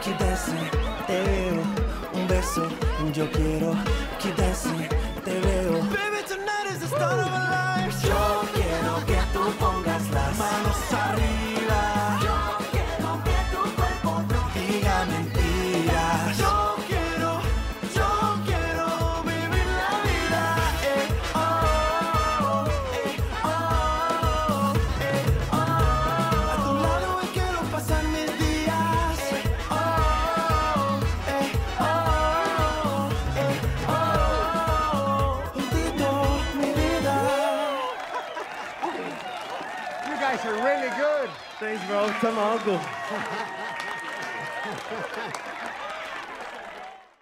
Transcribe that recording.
keep dancing, te veo. Un beso, yo quiero keep dancing, te veo. Baby, tonight is the start of our lives. Yo quiero que tú pongas las manos arriba. Yo quiero que tu cuerpo no diga mentiras. Yo quiero vivir la vida. A tu lado hoy quiero pasar mis días. Juntito, mi vida. You guys are really good. Thanks, bro. Tell my uncle.